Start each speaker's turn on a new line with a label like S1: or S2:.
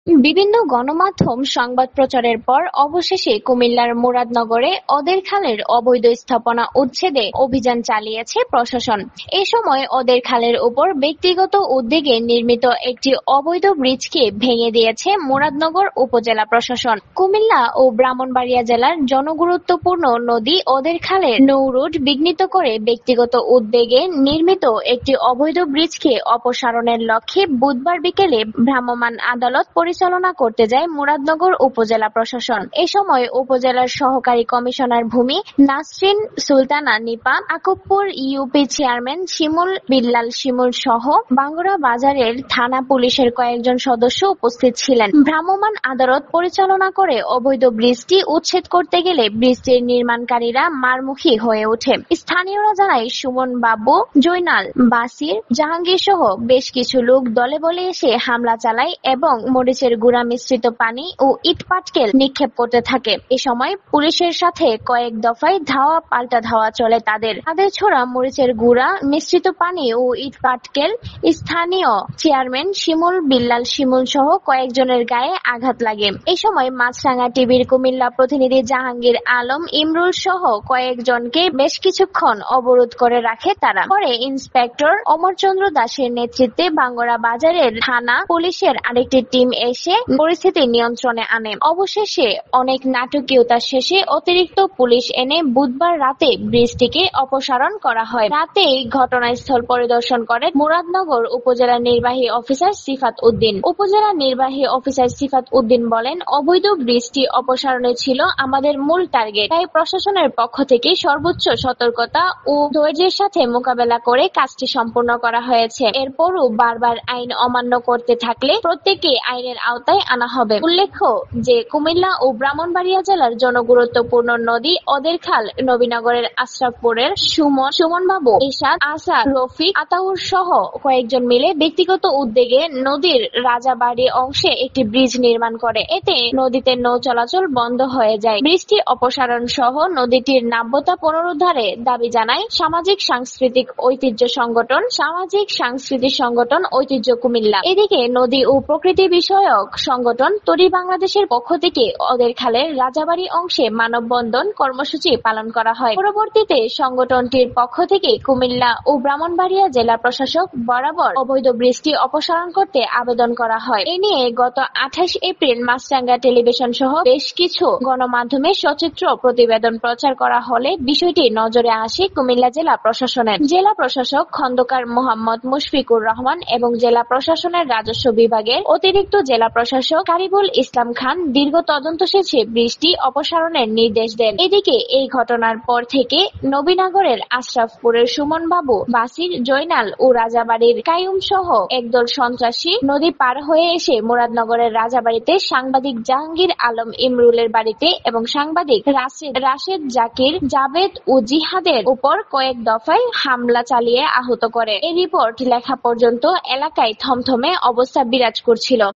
S1: বিভিন্ন গণমাধ্যম সংবাদ প্রচারের পর অবশেষে কুমিল্লার মুরাদনগরে ওদের খালের অবৈধ স্থাপনা উচ্ছেদে অভিযান চালিয়েছে প্রশাসন। এ সময় ওদের খালের উপর ব্যক্তিগত উদ্যোগে নির্মিত একটি অবৈধ ব্রিজকে ভেঙে দিয়েছে মুরাদনগর উপজেলা প্রশাসন। কুমিল্লা ও ব্রাহ্মণবাড়িয়া জেলার জনগুরুত্বপূর্ণ নদী ওদের খালের নৌ-রুট বিঘ্নিত করে ব্যক্তিগত উদ্যোগে নির্মিত একটি অবৈধ ব্রিজকে অপসারণের লক্ষ্যে বুধবার বিকেলে ভ্রাম্যমাণ আদালত পরিচালনা করতে যায় মুরাদনগর উপজেলা প্রশাসন। এ সময় উপজেলার সহকারী কমিশনার ভূমি নাসরিন সুলতানা নিপা, আকুবপুর ইউপি চেয়ারম্যান শিমুল বিল্লাল শিমুল সহ বাঙ্গুরা বাজারের থানা পুলিশের কয়েকজন সদস্য উপস্থিত ছিলেন। ভ্রাম্যমাণ আদালত পরিচালনা করে অবৈধ ব্রিজটি উচ্ছেদ করতে গেলে ব্রিজটির নির্মাণকারীরা মারমুখী হয়ে ওঠে। স্থানীয়রা জানায়, সুমন বাবু, জয়নাল, বাসির, জাহাঙ্গীর সহ বেশ কিছু লোক দলে বলে এসে হামলা চালায় এবং মরিচের গুঁড়া মিশ্রিত পানি ও ইট-পাটকেল নিক্ষেপ করতে থাকে। এ সময় পুলিশের সাথে কয়েক দফায় ধাওয়া পাল্টা ধাওয়া চলে তাদের ছোড়া মরিচের গুঁড়া মিশ্রিত পানি ও ইট-পাটকেল স্থানীয় চেয়ারম্যান শিমুল বিল্লাল শিমুল সহ কয়েকজনের গায়ে আঘাত লাগে। এ সময় মাছরাঙা টিভির কুমিল্লা প্রতিনিধি জাহাঙ্গীর আলম ইমরুল সহ কয়েকজনকে বেশ কিছুক্ষণ অবরোধ করে রাখে তারা। পরে ইন্সপেক্টর অমরচন্দ্র দাসের নেতৃত্বে বাঙ্গুরা বাজারের থানা পুলিশের আরেকটি টিম এসে পরিস্থিতি নিয়ন্ত্রণে আনে। অবশেষে অনেক নাটকীয়তা শেষে অতিরিক্ত পুলিশ এনে বুধবার রাতে ব্রিজটিকে অপসারণ করা হয়। রাতেই ঘটনাস্থল পরিদর্শন করেন মুরাদনগর উপজেলা নির্বাহী অফিসার সিফাত উদ্দিন। উপজেলা নির্বাহী অফিসার সিফাত উদ্দিন বলেন, অবৈধ ব্রিজটি অপসারণে ছিল আমাদের মূল টার্গেট। তাই প্রশাসনের পক্ষ থেকে সর্বোচ্চ সতর্কতা ও ধৈর্যের সাথে মোকাবেলা করে কাজটি সম্পূর্ণ করা হয়েছে। এরপরও বারবার আইন অমান্য করতে থাকলে প্রত্যেককে আইনের আওতায় আনা হবে। উল্লেখ্য যে কুমিল্লা ও ব্রাহ্মণবাড়িয়া জেলার জনগুরুত্বপূর্ণ নদী ওদের খাল নবীনগরের আশরাফপুরের সুমন বাবু, ইরশাদ, আসাদ, রফিক, আতাউর সহ কয়েকজন মিলে ব্যক্তিগত উদ্যোগে নদীর রাজাবাড়ি অংশে একটি ব্রিজ নির্মাণ করে। এতে নদীতে নৌ চলাচল বন্ধ হয়ে যায়। ব্রিজটি অপসারণ সহ নদীটির নাব্যতা পুনরুদ্ধারে দাবি জানায় সামাজিক সাংস্কৃতিক সংগঠন ঐতিহ্য কুমিল্লা। এদিকে নদী ও প্রকৃতি বিষয়ক সংগঠন তরি বাংলাদেশের পক্ষ থেকে ওদের খালের রাজাবাড়ি অংশে মানববন্ধন কর্মসূচি পালন করা হয়। পরবর্তীতে সংগঠনটির পক্ষ থেকে কুমিল্লা ও ব্রাহ্মণবাড়িয়া জেলা প্রশাসক বরাবর অবৈধ ব্রিজটি অপসারণ করতে আবেদন করা হয়। এ নিয়ে গত 28 এপ্রিল মাছরাঙা টেলিভিশন সহ বেশ কিছু গণমাধ্যমে সচিত্র প্রতিবেদন প্রচার করা হলে বিষয়টি নজরে আসে কুমিল্লা জেলা প্রশাসনের। জেলা প্রশাসক খন্দকার মোহাম্মদ মুশফিকুর রহমান এবং জেলা প্রশাসনের রাজস্ব বিভাগের অতিরিক্ত জেলা প্রশাসক কারিবুল ইসলাম খান দীর্ঘ তদন্ত শেষে ব্রিজটি অপসারণের নির্দেশ দেন। এদিকে এই ঘটনার পর থেকে নবীনগরের আশরাফপুরের সুমন বাবু, বাসির, জয়নাল ও রাজাবাড়ির কাইয়ুম সহ একদল সন্ত্রাসী নদী পার হয়ে এসে মুরাদনগরের রাজাবাড়িতে সাংবাদিক জাহাঙ্গীর আলম ইমরুলের বাড়িতে এবং সাংবাদিক রাশেদ, জাকির, জাবেদ ও জিহাদের উপর কয়েক দফায় হামলা চালিয়ে আহত করে। এই রিপোর্ট লেখা পর্যন্ত এলাকায় থমথমে অবস্থা বিরাজ করছিল।